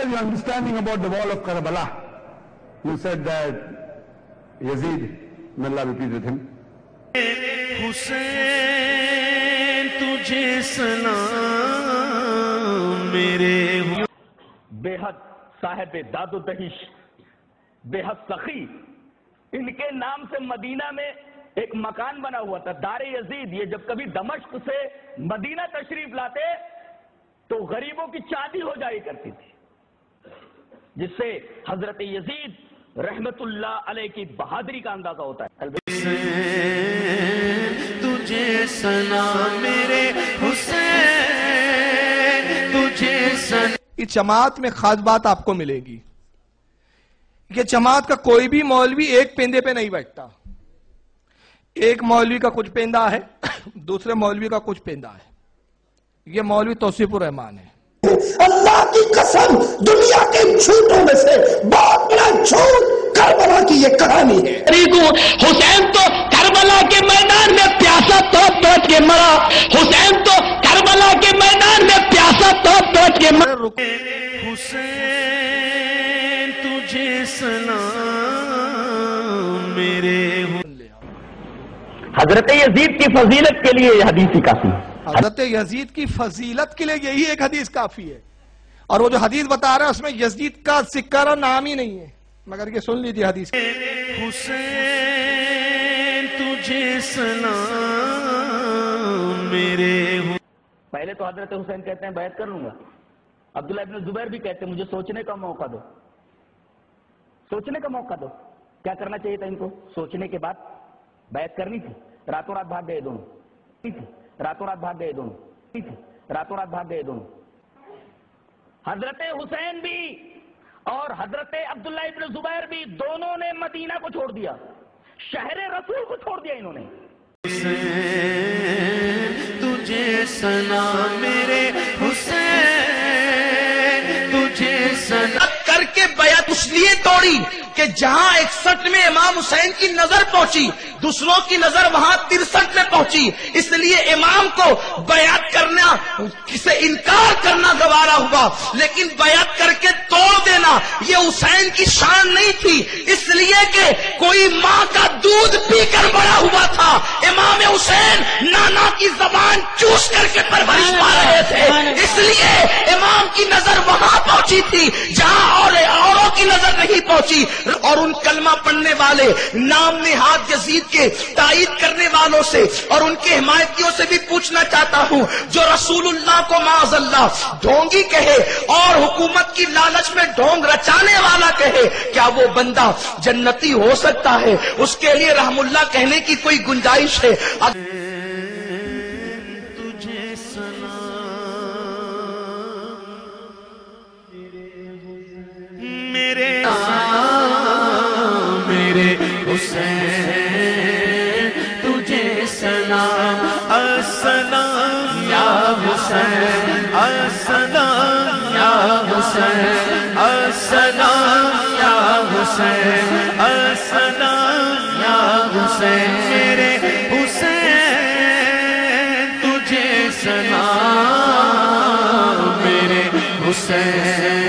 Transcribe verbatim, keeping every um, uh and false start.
is your understanding about the wall of Karbala? You said that Yazid, may Allah be pleased with him. حسین تجھے سلام میرے بے حد صاحب داد و دہش، بے حد سخی، ان کے نام سے مدینہ میں ایک مکان بنا ہوا تھا، دار یزید۔ یہ جب کبھی دمشق سے مدینہ تشریف لاتے تو غریبوں کی چاندی ہو جائی کرتی تھی، جس سے حضرت یزید رحمت اللہ علیہ کی بہادری کا اندازہ ہوتا ہے۔ تجھے سلام میرے حسین تجھے سلام۔ اس جماعت میں خاص بات آپ کو ملے گی کہ جماعت کا کوئی بھی مولوی ایک پیندے پہ نہیں بیٹھتا۔ ایک مولوی کا کچھ پیندہ ہے، دوسرے مولوی کا کچھ پیندہ ہے۔ یہ مولوی توصیف الرحمان ہے۔ اللہ کی قسم، دنیا کے جھوٹوں میں سے بہت بڑا جھوٹ کربلا کی یہ کہانی ہے۔ حسین تو کربلا کے میدان میں پیاسا توپ توپ کے مرا، حسین تو کربلا کے میدان میں پیاسا توپ توپ کے مرا۔ حسین تجھے سلام میرے حضرت یزید کی فضیلت کے لیے یہ حدیث ہی کافی ہے۔ حضرت یزید کی فضیلت کے لیے یہی ایک حدیث کافی ہے، اور وہ جو حدیث بتا رہا ہے اس میں یزید کا ذکر نام ہی نہیں ہے، مگر یہ سن لیجیے حدیث۔ حسین تجھے سلام میرے پہلے تو حضرت حسین کہتے ہیں بیعت کر لوں گا، عبداللہ ابن زبیر بھی کہتے ہیں مجھے سوچنے کا موقع دو، سوچنے کا موقع دو۔ کیا کرنا چاہیے تھا ان کو؟ سوچنے کے بعد بیعت کرنی تھی۔ راتوں رات بھاگ گئے دونوں، راتوں رات بھاگ گئے دونوں، راتوں رات بھاگ گئے دونوں۔ حضرت حسین بھی اور حضرت عبداللہ ابن زبیر بھی دونوں نے مدینہ کو چھوڑ دیا، شہر رسول کو چھوڑ دیا انہوں نے۔ تجھے سلام میرے حسین تجھے سلام کر کے بیعت اس لیے توڑی کہ جہاں اکسٹھ میں امام حسین کی نظر پہنچی، دوسروں کی نظر وہاں ترسٹھ میں پہنچی، اس لیے امام کو بیعت کرنا سے انکار کرنا گوارا ہوا، لیکن بیعت کر کے توڑ دینا یہ حسین کی شان نہیں تھی، اس لیے کہ کوئی ماں کا دودھ پی کر بڑا ہوا تھا، امام حسین نانا کی زبان چوس کر کے پرورش پا رہے تھے، اس لیے امام کی نظر وہاں پہنچی تھی جہاں اور اوروں کی نظر نہیں پہنچی۔ اور ان کلمہ پڑھنے والے نام نہاد یزید کے تائید کرنے والوں سے اور ان کے حمایتیوں سے بھی پوچھنا چاہتا ہوں، جو رسول اللہ کو معاذ اللہ ڈھونگی کہے اور حکومت کی لالچ میں ڈھونگ رچانے والا کہے، کیا وہ بندہ جنتی ہو سکتا ہے؟ اس کے لیے رحم اللہ کہنے کی کوئی گنجائش ہے؟ تجھے سلام میرے میرے حسین تجھے سلام، السلام یا حسین، السلام یا حسین، السلام یا حسین، السلام یا حسین میرے حسین تجھے سلام میرے حسین۔